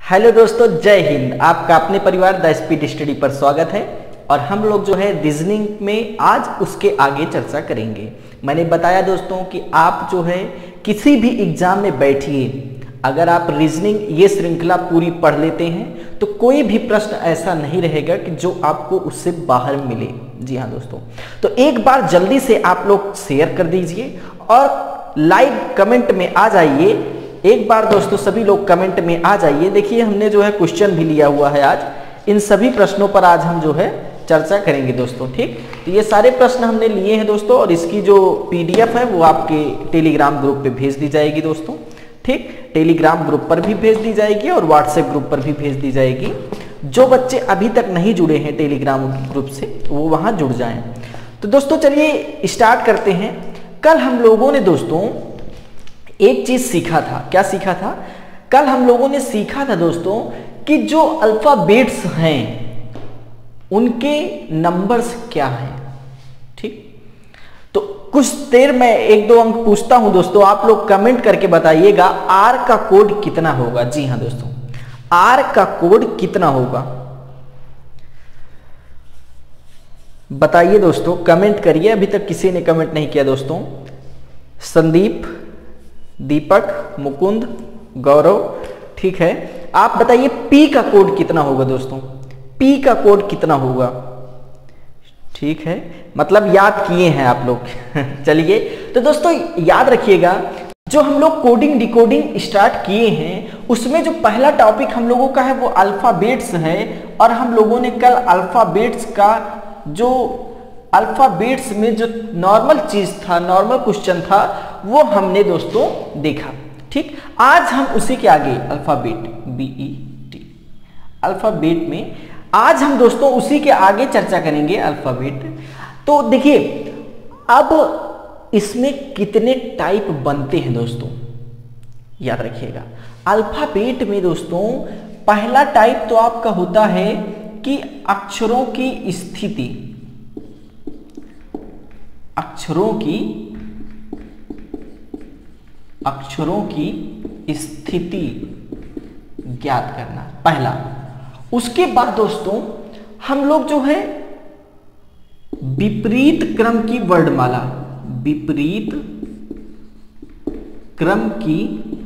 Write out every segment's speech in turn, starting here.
Hello दोस्तों, जय हिंद। आपका अपने परिवार द स्पीड स्टडी पर स्वागत है। और हम लोग जो है रीजनिंग में आज उसके आगे चर्चा करेंगे। मैंने बताया दोस्तों कि आप जो है किसी भी एग्जाम में बैठिए, अगर आप रीजनिंग ये श्रृंखला पूरी पढ़ लेते हैं तो कोई भी प्रश्न ऐसा नहीं रहेगा कि जो आपको उससे बाहर मिले। जी हाँ दोस्तों, तो एक बार जल्दी से आप लोग शेयर कर दीजिए और लाइव कमेंट में आ जाइए। एक बार दोस्तों सभी लोग कमेंट में आ जाइए। देखिए हमने जो है क्वेश्चन भी लिया हुआ है आज। इन सभी प्रश्नों पर आज हम जो है चर्चा करेंगे दोस्तों। ठीक, तो ये सारे प्रश्न हमने लिए हैं दोस्तों, और इसकी जो पीडीएफ है वो आपके टेलीग्राम ग्रुप पे भेज दी जाएगी दोस्तों। ठीक, टेलीग्राम ग्रुप पर भी भेज दी जाएगी और व्हाट्सएप ग्रुप पर भी भेज दी जाएगी। जो बच्चे अभी तक नहीं जुड़े हैं टेलीग्राम ग्रुप से वो वहां जुड़ जाएं। तो दोस्तों चलिए स्टार्ट करते हैं। कल हम लोगों ने दोस्तों एक चीज सीखा था। क्या सीखा था? कल हम लोगों ने सीखा था दोस्तों कि जो अल्फाबेट्स हैं उनके नंबर्स क्या हैं। ठीक, तो कुछ देर में एक दो अंक पूछता हूं दोस्तों, आप लोग कमेंट करके बताइएगा आर का कोड कितना होगा। जी हां दोस्तों, आर का कोड कितना होगा बताइए दोस्तों, कमेंट करिए। अभी तक किसी ने कमेंट नहीं किया दोस्तों। संदीप, दीपक, मुकुंद, गौरव, ठीक है। आप बताइए पी का कोड कितना होगा दोस्तों, पी का कोड कितना होगा। ठीक है, मतलब याद किए हैं आप लोग। चलिए तो दोस्तों याद रखिएगा, जो हम लोग कोडिंग डिकोडिंग स्टार्ट किए हैं उसमें जो पहला टॉपिक हम लोगों का है वो अल्फाबेट्स है। और हम लोगों ने कल अल्फाबेट्स का जो अल्फाबेट्स में जो नॉर्मल चीज था, नॉर्मल क्वेश्चन था, वो हमने दोस्तों देखा। ठीक, आज हम उसी के आगे अल्फाबेट BET अल्फाबेट में आज हम दोस्तों उसी के आगे चर्चा करेंगे अल्फाबेट। तो देखिए अब इसमें कितने टाइप बनते हैं दोस्तों, याद रखिएगा। अल्फाबेट में दोस्तों पहला टाइप तो आपका होता है कि अक्षरों की स्थिति, अक्षरों की स्थिति ज्ञात करना पहला। उसके बाद दोस्तों हम लोग जो है विपरीत क्रम की वर्णमाला, विपरीत क्रम की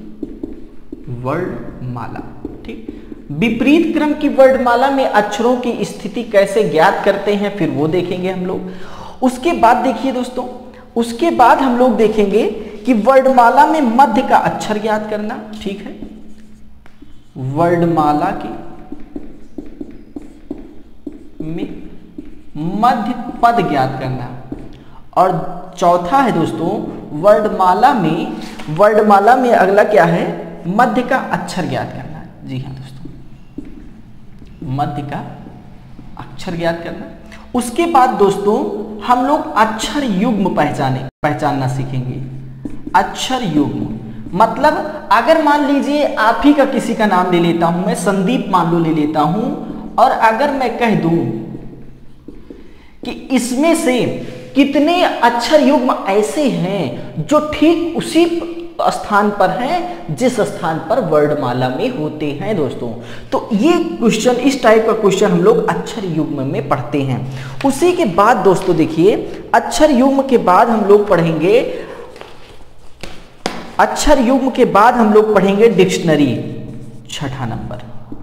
वर्णमाला। ठीक, विपरीत क्रम की वर्णमाला में अक्षरों की स्थिति कैसे ज्ञात करते हैं फिर वो देखेंगे हम लोग। उसके बाद देखिए दोस्तों, उसके बाद हम लोग देखेंगे कि वर्णमाला में मध्य का अक्षर ज्ञात करना। ठीक है, वर्णमाला के में मध्य पद ज्ञात करना। और चौथा है दोस्तों वर्णमाला में अगला क्या है, मध्य का अक्षर ज्ञात करना। जी हाँ दोस्तों, मध्य का अक्षर ज्ञात करना। उसके बाद दोस्तों हम लोग अक्षर युग्म पहचानना सीखेंगे। अक्षर युग्म मतलब अगर मान लीजिए आप ही का किसी का नाम ले लेता हूं, मैं संदीप मान लो ले लेता हूं, और अगर मैं कह दूं कि इसमें से कितने अक्षर युग्म ऐसे हैं जो ठीक उसी स्थान पर हैं जिस स्थान पर वर्णमाला में होते हैं दोस्तों। तो ये क्वेश्चन, इस टाइप का क्वेश्चन हम लोग अक्षर युग्म में पढ़ते हैं। उसी के बाद दोस्तों देखिए अक्षर युग्म के बाद हम लोग पढ़ेंगे, अक्षर युग्म के बाद हम लोग पढ़ेंगे डिक्शनरी। छठा नंबर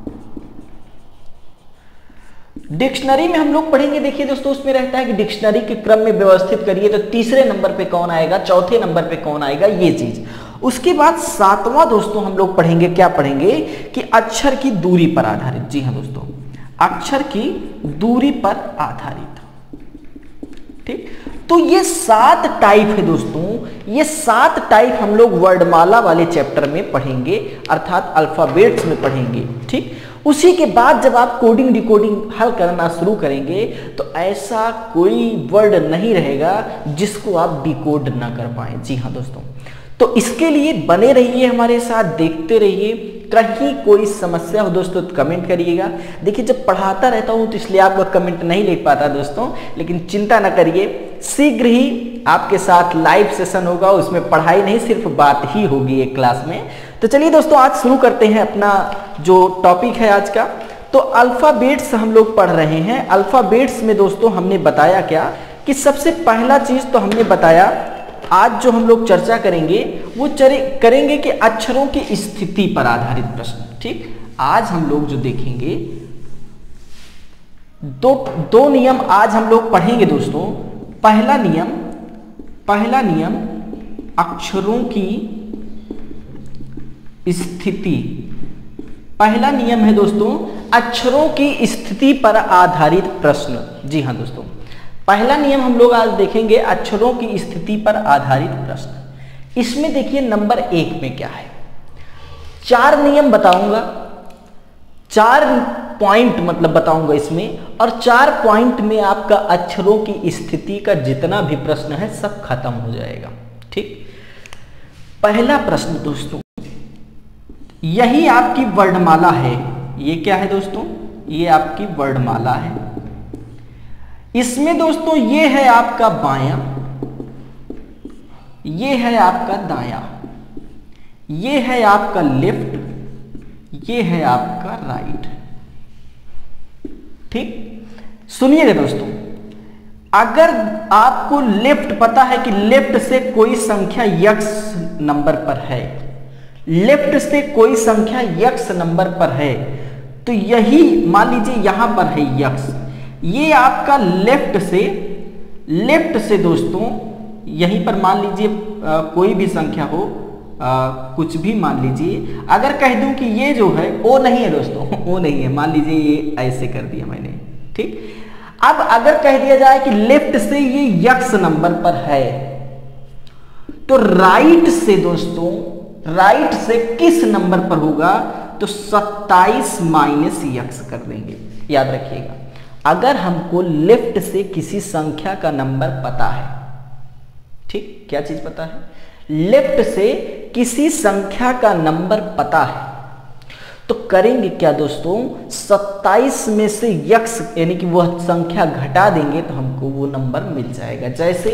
डिक्शनरी में हम लोग पढ़ेंगे। देखिए दोस्तों उसमें रहता है कि डिक्शनरी के क्रम में व्यवस्थित करिए, तो तीसरे नंबर पे कौन आएगा, चौथे नंबर पे कौन आएगा, ये चीज। उसके बाद सातवां दोस्तों हम लोग पढ़ेंगे, क्या पढ़ेंगे कि अक्षर की दूरी पर आधारित। जी हाँ दोस्तों, अक्षर की दूरी पर आधारित। ठीक, तो ये 7 टाइप है दोस्तों, ये 7 टाइप हम लोग वर्णमाला वाले चैप्टर में पढ़ेंगे, अर्थात अल्फाबेट्स में पढ़ेंगे। ठीक, उसी के बाद जब आप कोडिंग डिकोडिंग हल करना शुरू करेंगे तो ऐसा कोई वर्ड नहीं रहेगा जिसको आप डिकोड ना कर पाए। जी हाँ दोस्तों, तो इसके लिए बने रहिए हमारे साथ, देखते रहिए। कहीं कोई समस्या हो दोस्तों तो कमेंट करिएगा। देखिए जब पढ़ाता रहता हूं तो इसलिए आपका कमेंट नहीं ले पाता दोस्तों, लेकिन चिंता ना करिए, शीघ्र ही आपके साथ लाइव सेशन होगा, उसमें पढ़ाई नहीं सिर्फ बात ही होगी एक क्लास में। तो तो चलिए दोस्तों आज शुरू करते हैं अपना जो टॉपिक है आज का। तो अल्फाबेट्स हम लोग पढ़ रहे हैं। अल्फाबेट्स में दोस्तों हमने बताया क्या कि सबसे पहला चीज तो हमने बताया, आज जो हम लोग चर्चा करेंगे वो करेंगे कि अक्षरों की स्थिति पर आधारित प्रश्न। ठीक, आज हम लोग जो देखेंगे दो नियम आज हम लोग पढ़ेंगे दोस्तों। पहला नियम अक्षरों की स्थिति। पहला नियम है दोस्तों अक्षरों की स्थिति पर आधारित प्रश्न। जी हाँ दोस्तों, पहला नियम हम लोग आज देखेंगे अक्षरों की स्थिति पर आधारित प्रश्न। इसमें देखिए नंबर 1 में क्या है, 4 नियम बताऊंगा, 4 पॉइंट मतलब बताऊंगा इसमें, और 4 पॉइंट में आपका अक्षरों की स्थिति का जितना भी प्रश्न है सब खत्म हो जाएगा। ठीक, पहला प्रश्न दोस्तों, यही आपकी वर्णमाला है। ये क्या है दोस्तों, ये आपकी वर्णमाला है। इसमें दोस्तों ये है आपका बायां, ये है आपका दायां, ये है आपका लेफ्ट, ये है आपका राइट। ठीक, सुनिएगा दोस्तों, अगर आपको लेफ्ट पता है कि लेफ्ट से कोई संख्या यक्स नंबर पर है, लेफ्ट से कोई संख्या यक्स नंबर पर है, तो यही मान लीजिए यहां पर है यक्स, ये आपका लेफ्ट से दोस्तों यहीं पर मान लीजिए कोई भी संख्या हो, कुछ भी मान लीजिए। अगर कह दूं कि ये जो है ओ नहीं है दोस्तों, ओ नहीं है, मान लीजिए ये ऐसे कर दिया मैंने। ठीक, अब अगर कह दिया जाए कि लेफ्ट से ये यक्स नंबर पर है, तो राइट से दोस्तों, राइट से किस नंबर पर होगा, तो 27 माइनस यक्स कर देंगे। याद रखिएगा, अगर हमको लेफ्ट से किसी संख्या का नंबर पता है, ठीक, क्या चीज पता है, लेफ्ट से किसी संख्या का नंबर पता है, तो करेंगे क्या दोस्तों, 27 में से यक्स यानी कि वह संख्या घटा देंगे तो हमको वो नंबर मिल जाएगा। जैसे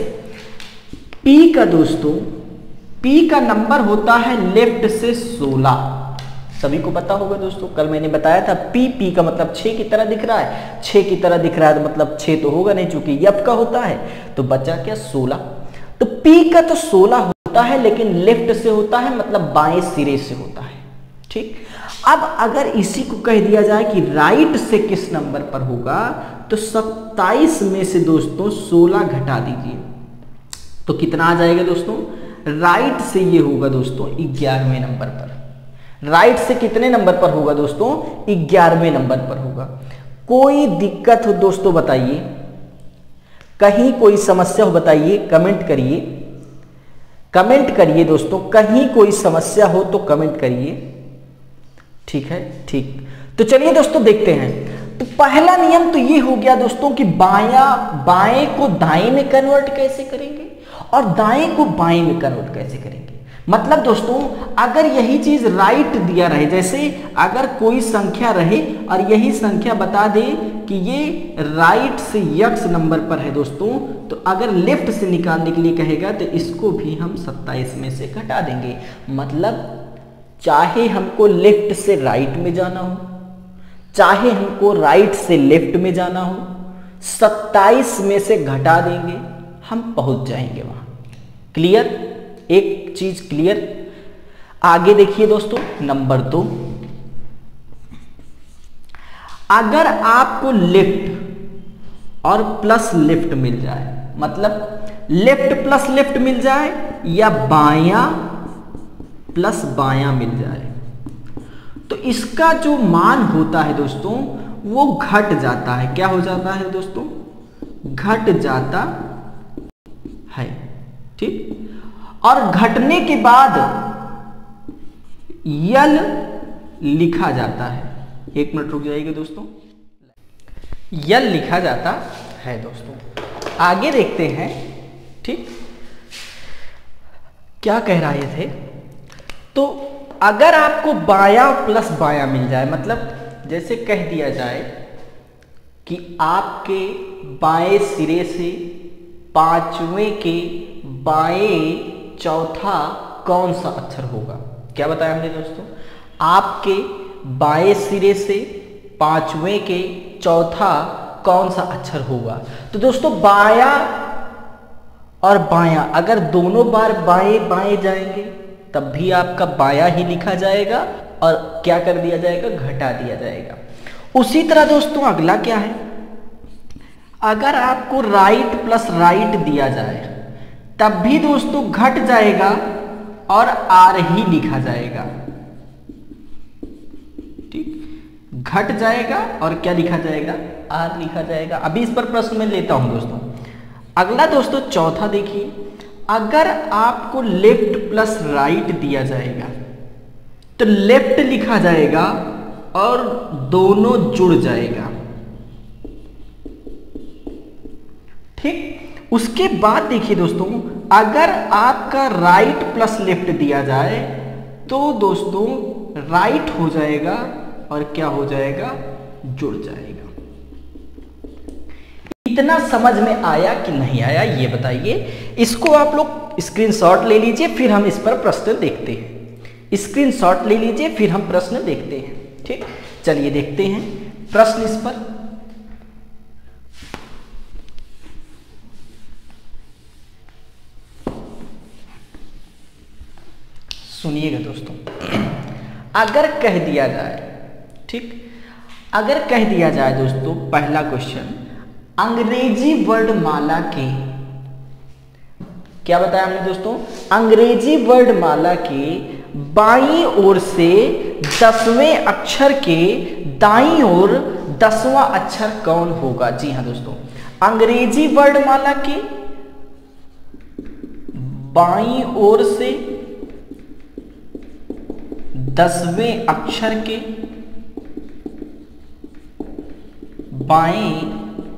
P का दोस्तों, P का नंबर होता है लेफ्ट से 16, सभी को पता होगा दोस्तों, कल मैंने बताया था P का मतलब 6 की तरह दिख रहा है, 6 की तरह दिख रहा है तो मतलब 6 तो होगा नहीं, चूंकि F का होता है, तो बचा क्या 16। तो P का तो 16 होता है लेकिन लेफ्ट से होता है, मतलब बाएं सिरे से होता है। ठीक, अब अगर इसी को कह दिया जाए कि राइट से किस नंबर पर होगा, तो 27 में से दोस्तों 16 घटा दीजिए, तो कितना आ जाएगा दोस्तों, राइट से ये होगा दोस्तों 11वें नंबर पर। राइट से कितने नंबर पर होगा दोस्तों, 11वें नंबर पर होगा। कोई दिक्कत हो दोस्तों बताइए, कहीं कोई समस्या हो बताइए, कमेंट करिए, कमेंट करिए दोस्तों, कहीं कोई समस्या हो तो कमेंट करिए। ठीक है, ठीक, तो चलिए दोस्तों देखते हैं। तो पहला नियम तो ये हो गया दोस्तों कि बाएं को दाएं में कन्वर्ट कैसे करेंगे और दाएं को बाएं में कन्वर्ट कैसे करेंगे। मतलब दोस्तों अगर यही चीज राइट दिया रहे, जैसे अगर कोई संख्या रहे और यही संख्या बता दे कि ये राइट से यक्स नंबर पर है दोस्तों, तो अगर लेफ्ट से निकालने के लिए कहेगा तो इसको भी हम 27 में से घटा देंगे। मतलब चाहे हमको लेफ्ट से राइट में जाना हो, चाहे हमको राइट से लेफ्ट में जाना हो, 27 में से घटा देंगे, हम पहुंच जाएंगे वहां। क्लियर, एक चीज क्लियर। आगे देखिए दोस्तों, नंबर 2, अगर आपको लेफ्ट और प्लस लेफ्ट मिल जाए, मतलब लेफ्ट प्लस लेफ्ट मिल जाए या बायां प्लस बायां मिल जाए, तो इसका जो मान होता है दोस्तों वो घट जाता है। क्या हो जाता है दोस्तों, घट जाता है। ठीक, और घटने के बाद यल लिखा जाता है। एक मिनट रुक जाइएगा दोस्तों, यल लिखा जाता है दोस्तों। आगे देखते हैं। ठीक, क्या कह रहे थे, तो अगर आपको बायां प्लस बायां मिल जाए, मतलब जैसे कह दिया जाए कि आपके बाएं सिरे से 5वें के बाएं चौथा कौन सा अक्षर होगा, क्या बताया हमने दोस्तों? आपके बाएं सिरे से पांचवें के चौथा कौन सा अक्षर होगा। तो दोस्तों बाया और बायां अगर दोनों बार बाएं बाएं जाएंगे तब भी आपका बायां ही लिखा जाएगा और क्या कर दिया जाएगा, घटा दिया जाएगा। उसी तरह दोस्तों अगला क्या है, अगर आपको राइट प्लस राइट दिया जाए तब भी दोस्तों घट जाएगा और आर ही लिखा जाएगा। ठीक, घट जाएगा और क्या लिखा जाएगा, आर लिखा जाएगा। अभी इस पर प्रश्न मैं लेता हूं दोस्तों। अगला दोस्तों चौथा देखिए, अगर आपको लेफ्ट प्लस राइट दिया जाएगा तो लेफ्ट लिखा जाएगा और दोनों जुड़ जाएगा। ठीक, उसके बाद देखिए दोस्तों, अगर आपका राइट प्लस लेफ्ट दिया जाए तो दोस्तों राइट हो जाएगा और क्या हो जाएगा, जुड़ जाएगा। इतना समझ में आया कि नहीं आया ये बताइए। इसको आप लोग स्क्रीनशॉट ले लीजिए, फिर हम इस पर प्रश्न देखते हैं। स्क्रीनशॉट ले लीजिए, फिर हम प्रश्न देखते हैं। ठीक, चलिए देखते हैं प्रश्न इस पर। सुनिएगा दोस्तों, अगर कह दिया जाए, ठीक, अगर कह दिया जाए दोस्तों, पहला क्वेश्चन, अंग्रेजी वर्णमाला के, क्या बताया हमने दोस्तों, अंग्रेजी वर्णमाला के बाईं ओर से 10वें अक्षर के दाईं ओर 10वां अक्षर कौन होगा। जी हाँ दोस्तों, अंग्रेजी वर्णमाला के बाईं ओर से 10वें अक्षर के बाएं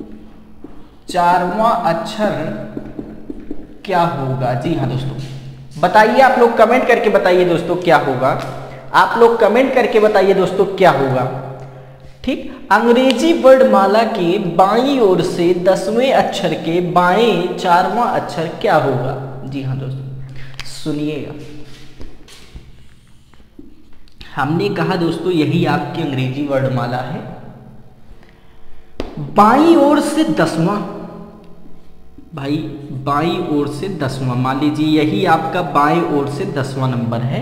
4वां अक्षर क्या होगा। जी हाँ दोस्तों, बताइए, आप लोग कमेंट करके बताइए दोस्तों क्या होगा। आप लोग कमेंट करके बताइए दोस्तों क्या होगा। ठीक, अंग्रेजी वर्णमाला के बाईं ओर से 10वें अक्षर के बाएं 4वां अक्षर क्या होगा। जी हाँ दोस्तों, सुनिएगा। हमने कहा दोस्तों यही आपकी अंग्रेजी वर्णमाला है। बाईं ओर से 10वां, भाई बाईं ओर से 10वां, मान लीजिए यही आपका बाईं ओर से 10वां नंबर है।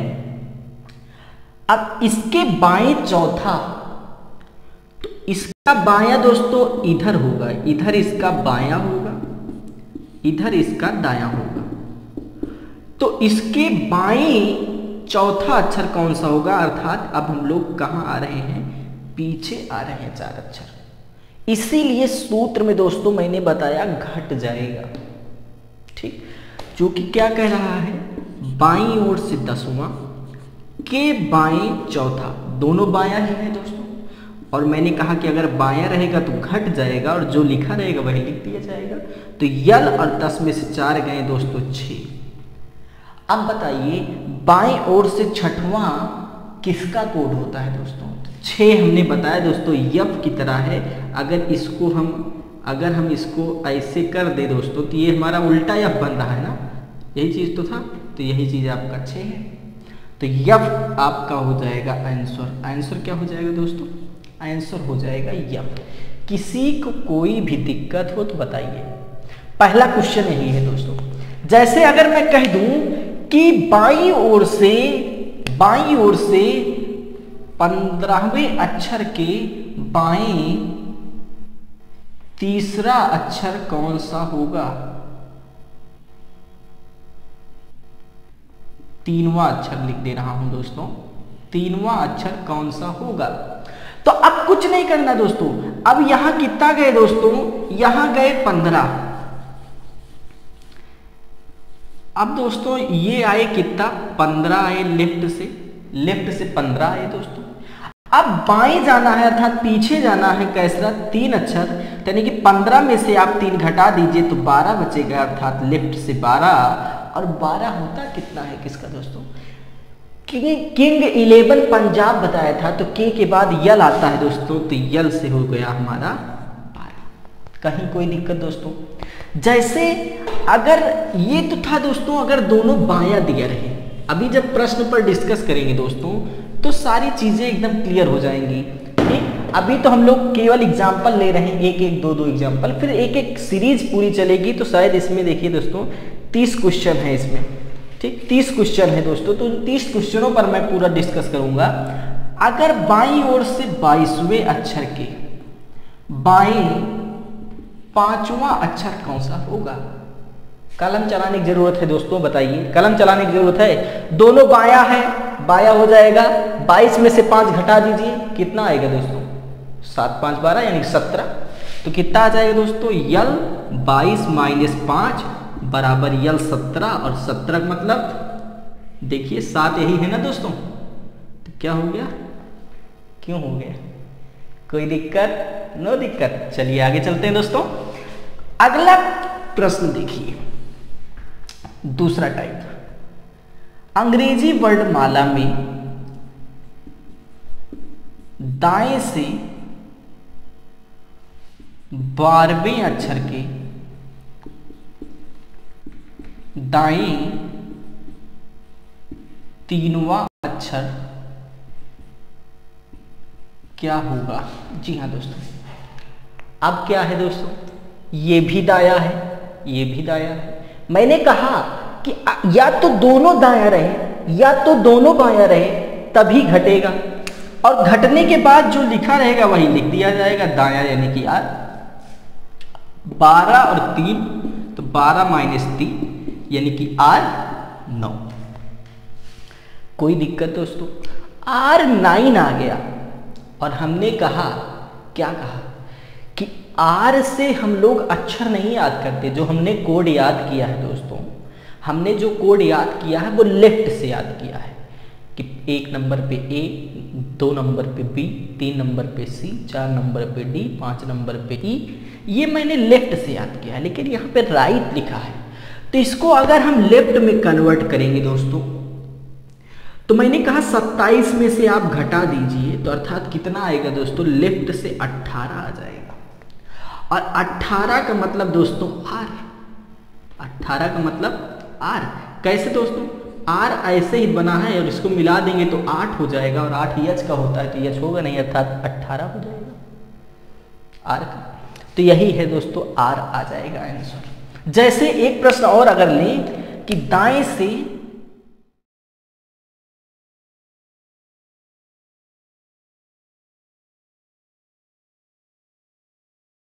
अब इसके बाएं चौथा, तो इसका बायां दोस्तों इधर होगा, इधर इसका बायां होगा, इधर इसका दायां होगा। तो इसके बाएं चौथा अक्षर कौन सा होगा, अर्थात अब हम लोग कहां आ रहे हैं, पीछे आ रहे हैं 4 अक्षर। इसीलिए सूत्र में दोस्तों मैंने बताया घट जाएगा। ठीक, जो कि क्या कह रहा है, बाईं ओर से 10वां के बाएं चौथा, दोनों बायां ही है दोस्तों। और मैंने कहा कि अगर बायां रहेगा तो घट जाएगा और जो लिखा रहेगा वही लिख दिया जाएगा। तो यल और 10 में से 4 गए दोस्तों 6। अब बताइए बाएं ओर से 6वां किसका कोड होता है दोस्तों। 6 हमने बताया दोस्तों यफ की तरह है। अगर हम इसको ऐसे कर दे दोस्तों तो ये हमारा उल्टा यफ बन रहा है ना, यही चीज तो था। तो यही चीज आपका 6 है। तो यफ आपका हो जाएगा आंसर। आंसर क्या हो जाएगा दोस्तों, आंसर हो जाएगा यफ। किसी को कोई भी दिक्कत हो तो बताइए। पहला क्वेश्चन यही है दोस्तों। जैसे अगर मैं कह दूं कि बाईं ओर से 15वें अक्षर के बाएं तीसरा अक्षर कौन सा होगा, 3वां अक्षर लिख दे रहा हूं दोस्तों, 3वां अक्षर कौन सा होगा। तो अब कुछ नहीं करना दोस्तों। अब यहां कितना गए दोस्तों, यहां गए 15। अब दोस्तों ये आए कितना, 15 आए लेफ्ट से 15 आए दोस्तों। अब बाएं जाना है अर्थात पीछे जाना है कैसरा 3 अक्षर, यानी कि 15 में से आप 3 घटा दीजिए तो 12 बचेगा, अर्थात लेफ्ट से 12। और 12 होता कितना है किसका दोस्तों, किंग 11 पंजाब बताया था। तो के बाद यल आता है दोस्तों, तो यल से हो गया हमारा 12। कहीं कोई दिक्कत दोस्तों। जैसे अगर ये तो था दोस्तों, अगर दोनों बायां दिया रहे, अभी जब प्रश्न पर डिस्कस करेंगे दोस्तों तो सारी चीजें एकदम क्लियर हो जाएंगी। ठीक, अभी तो हम लोग केवल एग्जाम्पल ले रहे हैं, एक एक दो दो एग्जाम्पल, फिर एक एक सीरीज पूरी चलेगी। तो शायद इसमें देखिए दोस्तों 30 क्वेश्चन है इसमें। ठीक, 30 क्वेश्चन है दोस्तों, तो 30 क्वेश्चनों पर मैं पूरा डिस्कस करूंगा। अगर बाईं ओर से 22वें अक्षर के बाईं 5वां अक्षर कौन सा होगा? कलम चलाने की जरूरत है दोस्तों, बताइए, कलम चलाने की जरूरत है। दोनों बाया है, बाया हो जाएगा। 22 में से 5 घटा दीजिए, कितना आएगा दोस्तों? 7 5 12 यानी 17। तो कितना आ जाएगा दोस्तों? यल 22 माइनस 5 बराबर यल 17, और 17 मतलब देखिए 7 यही है ना दोस्तों। तो क्या हो गया? क्यों हो गया? कोई दिक्कत? नो दिक्कत। चलिए आगे चलते हैं दोस्तों। अगला प्रश्न देखिए, दूसरा टाइप, अंग्रेजी वर्णमाला में दाएं से 12वें अक्षर के दाएं 3वां अक्षर क्या होगा? जी हाँ दोस्तों, अब क्या है दोस्तों? ये भी दाया है, ये भी दाया है। मैंने कहा कि या तो दोनों दाया रहे या तो दोनों बाया रहे, तभी घटेगा, और घटने के बाद जो लिखा रहेगा वही लिख दिया जाएगा, दाया यानी कि आर। 12 और 3 तो 12 माइनस 3 यानी कि आर 9। कोई दिक्कत दोस्तों? आर 9 आ गया, और हमने कहा, क्या कहा कि आर से हम लोग अक्षर नहीं याद करते। जो हमने कोड याद किया है दोस्तों, हमने जो कोड याद किया है वो लेफ्ट से याद किया है कि 1 नंबर पे ए, 2 नंबर पे बी, 3 नंबर पे सी, 4 नंबर पे डी, 5 नंबर पे ई। ये मैंने लेफ्ट से याद किया है, लेकिन यहाँ पे राइट लिखा है। तो इसको अगर हम लेफ्ट में कन्वर्ट करेंगे दोस्तों, तो मैंने कहा 27 में से आप घटा दीजिए, तो अर्थात कितना आएगा दोस्तों? लेफ्ट से 18 आ जाएगा। और 18 का मतलब दोस्तों आर। 18 का मतलब आर। कैसे दोस्तों? आर ऐसे ही बना है, और इसको मिला देंगे तो 8 हो जाएगा, और 8 एच का होता है, तो एच होगा नहीं, अर्थात 18 हो जाएगा आर का। तो यही है दोस्तों, आर आ जाएगा आंसर। जैसे एक प्रश्न और अगर लें कि दाएं से